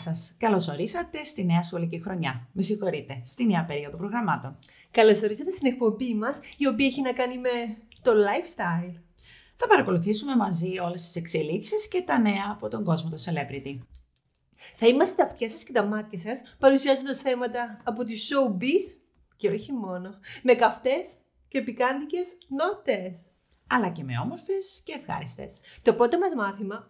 σας. Καλώς ορίσατε στη νέα σχολική χρονιά. Με συγχωρείτε, στη νέα περίοδο προγραμμάτων. Καλώς ορίσατε στην εκπομπή μας, η οποία έχει να κάνει με το lifestyle. Θα παρακολουθήσουμε μαζί όλες τις εξελίξεις και τα νέα από τον κόσμο των celebrity. Θα είμαστε τα αυτιά σας και τα μάτια σας, παρουσιάζοντας θέματα από τη showbiz και όχι μόνο, με καυτές και πικάντικες νότες. Αλλά και με όμορφες και ευχάριστες. Το πρώτο μας μάθημα...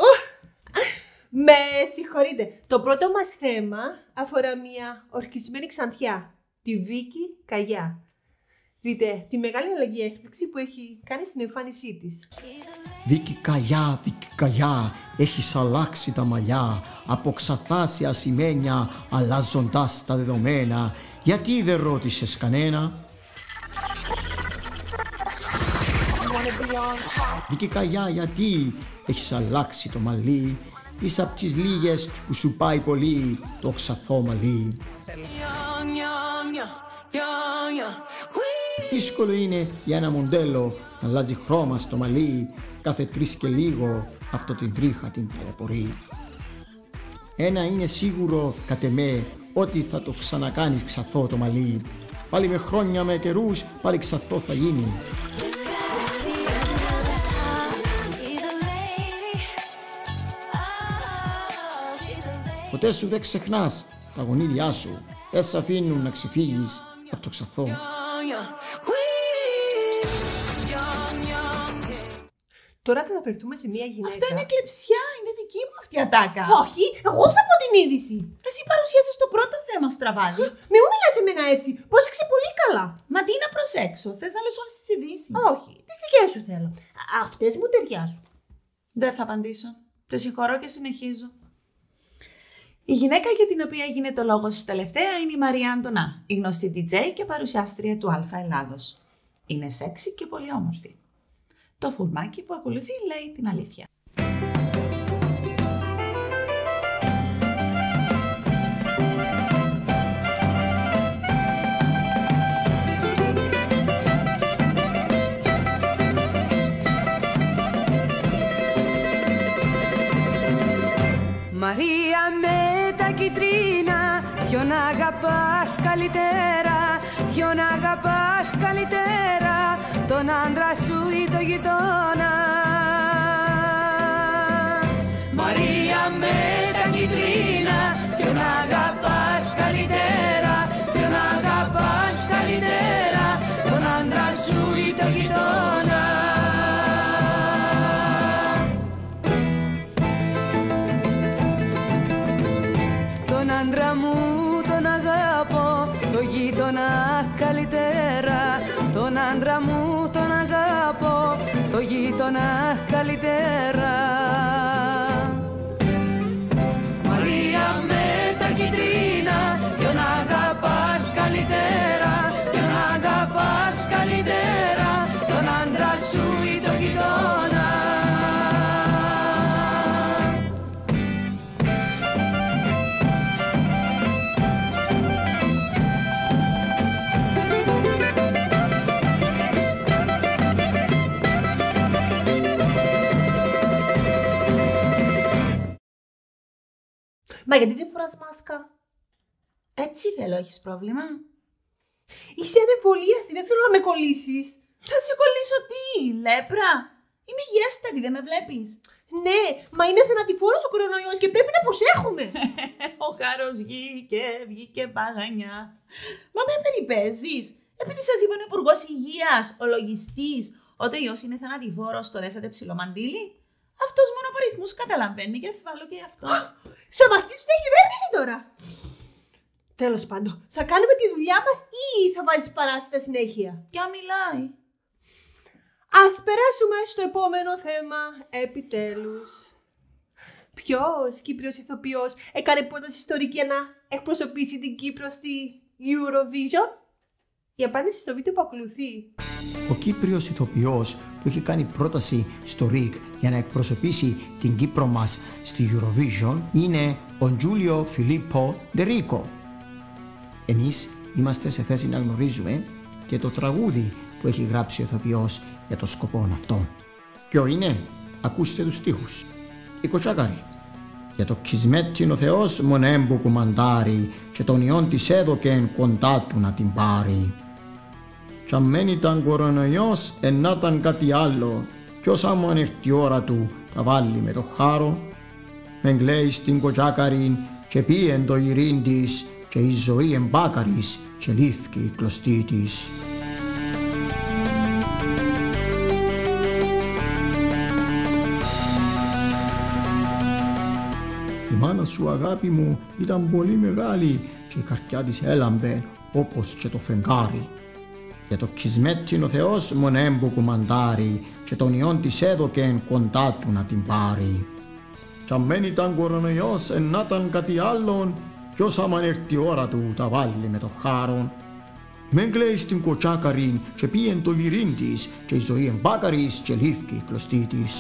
Με συγχωρείτε. Το πρώτο μας θέμα αφορά μια ορκισμένη ξανθιά, τη Βίκη Καγιά. Δείτε τη μεγάλη αλλαγή έκπληξη που έχει κάνει στην εμφάνισή της. Βίκη Καγιά, έχεις αλλάξει τα μαλλιά, από ξαθάσια ασημένια, αλλάζοντας τα δεδομένα. Γιατί δεν ρώτησες κανένα? Βίκη Καγιά, γιατί έχεις αλλάξει το μαλλί? Είσαι απ' τις λίγες που σου πάει πολύ το ξαθό μαλλί. Δύσκολο είναι για ένα μοντέλο να αλλάζει χρώμα στο μαλλί. Κάθε 3 και λίγο αυτό την τρίχα την ταλαιπωρεί. Ένα είναι σίγουρο κατ' εμέ, ότι θα το ξανακάνεις ξαθό το μαλλί. Πάλι με χρόνια, με καιρούς, πάλι ξαθό θα γίνει. Ποτέ σου δεν ξεχνάς τα γονίδια σου. Δεν σ' αφήνουν να ξεφύγεις από το ξαθό. Τώρα θα αναφερθούμε σε μια γυναίκα. Αυτό είναι κλεψιά, είναι δική μου αυτή η ατάκα. Όχι, εγώ θα πω την είδηση. Εσύ παρουσίασες το πρώτο θέμα στραβάδι. Μη μου μιλάς σε μένα έτσι. Πρόσεξε πολύ καλά. Μα τι να προσέξω, θες να λες όλες τις ειδήσεις? Όχι, τις δικές σου θέλω. Αυτές μου ταιριάζουν. Δεν θα απαντήσω. Te συγχωρώ και συνεχίζω. Η γυναίκα για την οποία γίνεται λόγος τελευταία είναι η Μαρία Αντωνά, η γνωστή DJ και παρουσιάστρια του Αλφα Ελλάδος. Είναι σεξι και πολύ όμορφη. Το φουρμάκι που ακολουθεί λέει την αλήθεια. Μαρία με τα κιτρίνα, ποιον αγαπάς καλύτερα, ποιον αγαπάς καλύτερα, τον άντρα σου ή το γειτόνα. Μαρία με τα κιτρίνα, ποιον αγαπάς καλύτερα, ποιον αγαπάς καλύτερα, τον άντρα σου ή το γειτόνα. Τον άντρα μου τον αγαπώ, το γείτονα καλύτερα. Τον άντρα μου τον αγαπώ, το γείτονα καλύτερα. Μαρία με τα κιτρίνα, ποιον αγαπάς καλύτερα, ποιον αγαπάς καλύτερα, τον άντρα σου ή το γείτονα. Μα γιατί δεν φοράς μάσκα? Έτσι θέλω, έχεις πρόβλημα? Είσαι ανεμβολίαστη, δεν θέλω να με κολλήσεις. Θα σε κολλήσω τι, λέπρα? Είμαι υγιέστατη, δεν με βλέπεις? Ναι, μα είναι θανατηφόρος ο κορονοϊός και πρέπει να προσέχουμε. Ο χάρος βγήκε παγανιά. Μα με περιπέζεις? Επειδή σας είπε ο Υπουργός Υγείας, ο λογιστής, ότι ο ιός είναι θανατηφόρος, το δέσατε ψηλό μαντίλι? Αυτός μόνο από αριθμούς καταλαβαίνει και φάλω και αυτό. Θα μας πεις στην κυβέρνηση τώρα. Τέλος πάντων, θα κάνουμε τη δουλειά μας ή θα βάζεις παράσταση συνέχεια? Ποια μιλάει? Ας περάσουμε στο επόμενο θέμα, επιτέλους. Ποιος Κύπριος ηθοποιός έκανε πρόταση ιστορική για να εκπροσωπήσει την Κύπρο στη Eurovision? Η απάντηση στο βίντεο που ακολουθεί. Ο Κύπριος ηθοποιός που έχει κάνει πρόταση στο ΡΙΚ για να εκπροσωπήσει την Κύπρο μας στη Eurovision είναι ο Τζούλιο Φιλίππο Ντερίκο. Εμείς είμαστε σε θέση να γνωρίζουμε και το τραγούδι που έχει γράψει ο ηθοποιός για το σκοπό αυτό. Ποιο είναι? Ακούστε τους στίχους. Η Κοτσάκαρη. Για το κισμέτιν ο Θεός μον έμπο κουμαντάρει και τον ιόν της έδωκεν κοντά του να την πάρει. Κι αν μένει ήταν κορονοϊός να ήταν κάτι άλλο κι όσα μου αν έρθει η ώρα του τα βάλει με το χάρο. Μεν κλαίει στην κοτσάκαριν και πήγεν το ειρήν της και η ζωή εμπάκαρης και λήφκει η κλωστή της. Η μάνα σου αγάπη μου ήταν πολύ μεγάλη και η καρδιά της έλαμπε όπως και το φεγγάρι. Για το κισμέτιν ο Θεός μον έμπο κουμαντάρει και τον ιόν της έδωκεν κοντά του να την πάρει. Κι αν μένει ήταν κορονοϊός να ήταν κάτι άλλον κι όσα μ' αν έρθει η ώρα του τα βάλει με το χάρον. Μεν κλαίει στην κοτσάκαριν και πήγεν το γυρήν της και η ζωή εμπάκαρης και λήφκει η κλωστή της.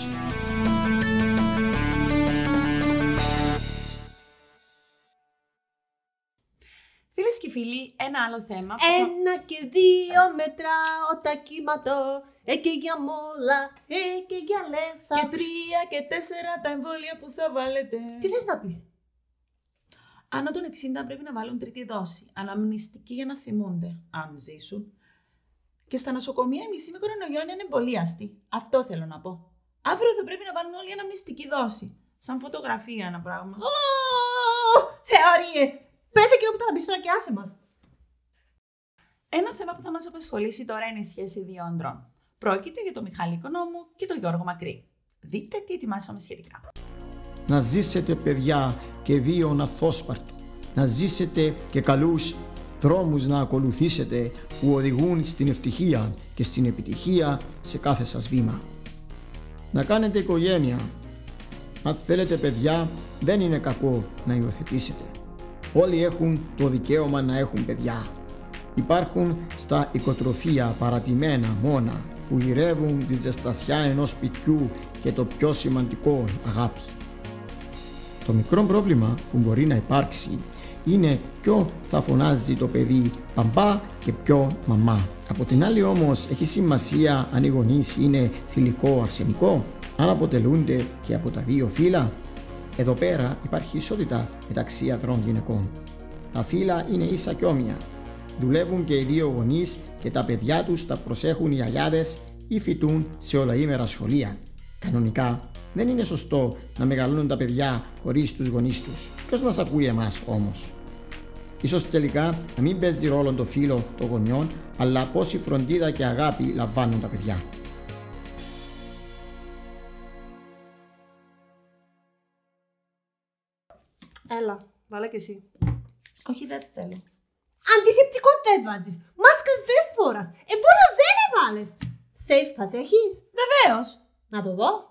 Φίλες και φίλοι, ένα άλλο θέμα. 1 και 2 μετράω τα κύματο. Και για μόλα, και για λέσα. Και 3 και 4 τα εμβόλια που θα βάλετε. Τι θες να πεις? Άνω των 60 πρέπει να βάλουν τρίτη δόση. Αναμνηστική για να θυμούνται, αν ζήσουν. Και στα νοσοκομεία οι μισοί με κορονοϊό είναι εμβολίαστοι. Αυτό θέλω να πω. Αύριο θα πρέπει να βάλουν όλοι αναμνηστική δόση. Σαν φωτογραφία ένα πράγμα. Θεωρίες! Πες εκείνο που θα μπει τώρα και άσε μας. Ένα θέμα που θα μας απασχολήσει τώρα είναι η σχέση δύο ανδρών. Πρόκειται για τον Μιχάλη Οικονόμου και τον Γιώργο Μακρύ. Δείτε τι ετοιμάσαμε σχετικά. Να ζήσετε παιδιά και βίον αθόσπαρτο. Να ζήσετε και καλούς δρόμους να ακολουθήσετε που οδηγούν στην ευτυχία και στην επιτυχία σε κάθε σας βήμα. Να κάνετε οικογένεια. Αν θέλετε παιδιά, δεν είναι κακό να υιοθετήσετε. Όλοι έχουν το δικαίωμα να έχουν παιδιά. Υπάρχουν στα οικοτροφία παρατημένα μόνα που γυρεύουν τη ζεστασιά ενός σπιτιού και το πιο σημαντικό, αγάπη. Το μικρό πρόβλημα που μπορεί να υπάρξει είναι ποιο θα φωνάζει το παιδί παμπά και ποιο μαμά. Από την άλλη όμως έχει σημασία αν οι γονείς είναι θηλυκό αρσενικό, αν αποτελούνται και από τα δύο φύλλα. Εδώ πέρα υπάρχει ισότητα μεταξύ ανδρών γυναικών. Τα φύλλα είναι ίσα κι όμοια. Δουλεύουν και οι δύο γονείς και τα παιδιά τους τα προσέχουν οι γιαγιάδες ή φοιτούν σε ολαήμερα σχολεία. Κανονικά δεν είναι σωστό να μεγαλώνουν τα παιδιά χωρίς τους γονείς τους. Ποιος μας ακούει εμάς όμως? Ίσως τελικά να μην παίζει ρόλο το φύλλο των γονιών, αλλά πόση φροντίδα και αγάπη λαμβάνουν τα παιδιά. Έλα, βάλε και εσύ. Όχι, δεν θέλω. Αντισηπτικό δεν βάζεις. Μάσκα δεν φοράς. Εμβόλιο δεν έβαλες. Safe pass έχεις? Βεβαίως. Να το δω.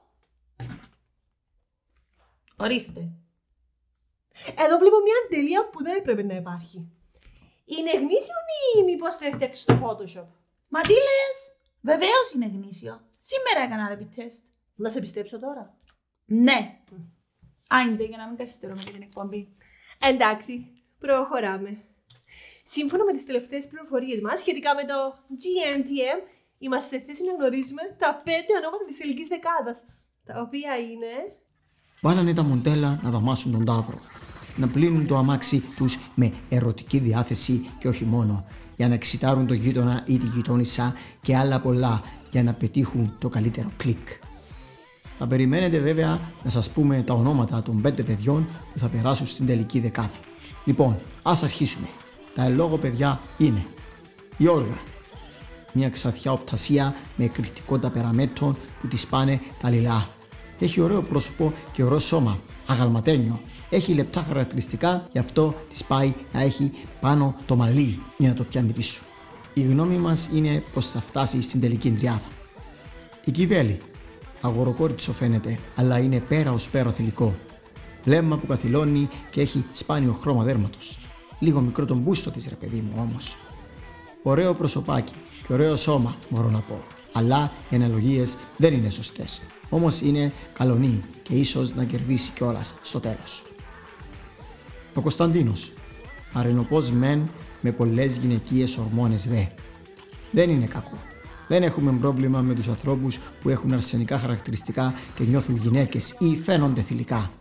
Ορίστε. Εδώ βλέπω μια αντελεία που δεν έπρεπε να υπάρχει. Είναι γνήσιο ή μήπως το έφτιαξες στο Photoshop? Μα τι λες? Βεβαίως είναι γνήσιο. Σήμερα έκανα rapid-test. Να σε πιστέψω τώρα? Ναι. Άιντε για να μην καθυστερούμε για την εκπομπή. Εντάξει, προχωράμε. Σύμφωνα με τις τελευταίες πληροφορίες μας σχετικά με το GNTM, είμαστε σε θέση να γνωρίζουμε τα 5 ονόματα της τελικής δεκάδας, τα οποία είναι... Βάλανε τα μοντέλα να δαμάσουν τον ταύρο, να πλύνουν το αμάξι τους με ερωτική διάθεση και όχι μόνο, για να εξητάρουν το γείτονα ή τη γειτόνισσα και άλλα πολλά για να πετύχουν το καλύτερο κλικ. Θα περιμένετε βέβαια να σας πούμε τα ονόματα των 5 παιδιών που θα περάσουν στην τελική δεκάδα. Λοιπόν, ας αρχίσουμε. Τα εν λόγω παιδιά είναι η Όλγα, μια ξαθιά οπτασία με εκρηκτικό ταπεραμέτων που της πάνε τα λιλά. Έχει ωραίο πρόσωπο και ωραίο σώμα, αγαλματένιο. Έχει λεπτά χαρακτηριστικά, γι' αυτό της πάει να έχει πάνω το μαλλί για να το πιάνει πίσω. Η γνώμη μας είναι πως θα φτάσει στην τελική τριάδα. Η Κιβέλη, αγοροκόριτσο φαίνεται, αλλά είναι πέρα ως πέρα θηλυκό. Βλέμμα που καθυλώνει και έχει σπάνιο χρώμα δέρματος. Λίγο μικρό τον μπούστο της ρε παιδί μου όμως. Ωραίο προσωπάκι και ωραίο σώμα μπορώ να πω, αλλά οι αναλογίες δεν είναι σωστές. Όμως είναι καλονή και ίσως να κερδίσει κιόλας στο τέλος. Ο Κωνσταντίνος, αρενοπός μεν με πολλές γυναικείες ορμόνες δε. Δεν είναι κακό. Δεν έχουμε πρόβλημα με τους ανθρώπους που έχουν αρσενικά χαρακτηριστικά και νιώθουν γυναίκες ή φαίνονται θηλυκά.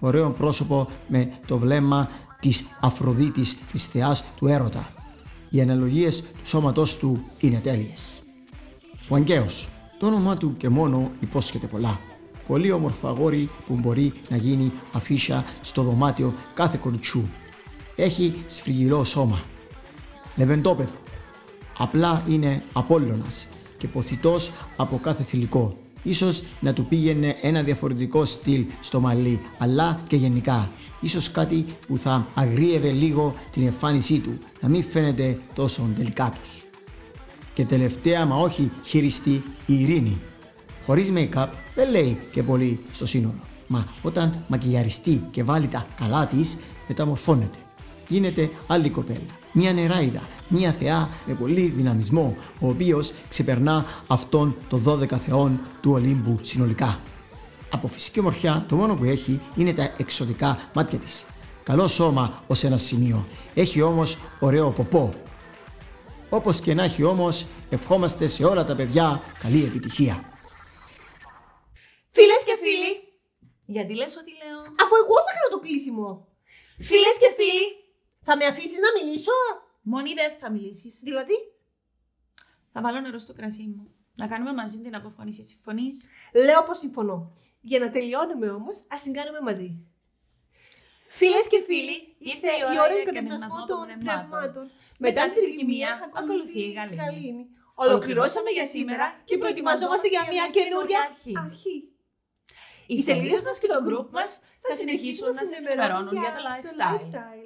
ωραίο πρόσωπο με το βλέμμα της Αφροδίτης, της θεάς του έρωτα. Οι αναλογίες του σώματός του είναι τέλειες. Ο Αγκαίος. Το όνομά του και μόνο υπόσχεται πολλά. Πολύ όμορφα αγόρι που μπορεί να γίνει αφίσια στο δωμάτιο κάθε κοριτσιού. Έχει σφριγγυλό σώμα. Λεβεντόπεδο. Απλά είναι Απόλλωνας και ποθητός από κάθε θηλυκό. Ίσως να του πήγαινε ένα διαφορετικό στυλ στο μαλλί, αλλά και γενικά. Ίσως κάτι που θα αγρίευε λίγο την εμφάνισή του, να μην φαίνεται τόσο τελικάτος. Και τελευταία μα όχι χειριστή, η Ειρήνη. Χωρίς make-up δεν λέει και πολύ στο σύνολο, μα όταν μακιγιαριστεί και βάλει τα καλά της, μεταμορφώνεται. Γίνεται άλλη κοπέλα, μια νεράιδα, μια θεά με πολύ δυναμισμό, ο οποίος ξεπερνά αυτόν των 12 θεών του Ολύμπου συνολικά. Από φυσική ομορφιά το μόνο που έχει είναι τα εξωτικά μάτια της. Καλό σώμα ως ένα σημείο, έχει όμως ωραίο ποπό. Όπως και να έχει όμως, ευχόμαστε σε όλα τα παιδιά καλή επιτυχία. Φίλες και φίλοι, Γιατί λες ότι λέω? αφού εγώ θα κάνω το κλείσιμο. Φίλες και φίλοι, θα με αφήσεις να μιλήσω? Μόνη δεν θα μιλήσεις. Δηλαδή, Θα βάλω νερό στο κρασί μου. Να κάνουμε μαζί την αποφώνηση. Συμφωνείς? λέω πως συμφωνώ. Για να τελειώνουμε όμως, ας την κάνουμε μαζί. Φίλες και φίλοι, ήρθε η ώρα για κατευνασμό των πνευμάτων. Μετά την τρικυμία ακολουθεί η γαλήνη. Ολοκληρώσαμε για σήμερα και προετοιμαζόμαστε για μια καινούρια αρχή. Οι σελίδες μας και το group μας θα συνεχίσουν να σας ενημερώνουν για το lifestyle.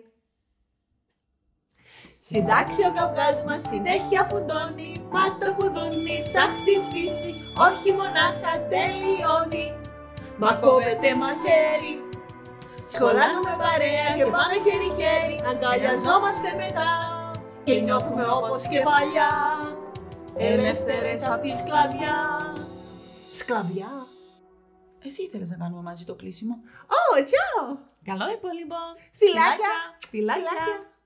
Στην τάξη ο καυγάς μας συνέχεια φουντώνει, μα το κουδούνι σαν τη φύση όχι μονάχα τελειώνει, μα κόβεται μαχαίρι. Σχολάνουμε παρέα και πάμε χέρι-χέρι, αγκαλιαζόμαστε μετά και νιώθουμε όπως και παλιά, ελεύθερες απ' τη σκλαβιά. Σκλαβιά? Εσύ ήθελες να κάνουμε μαζί το κλείσιμο. Ω, τσάω! Καλό υπόλοιπο. Φιλάκια! Φιλάκια.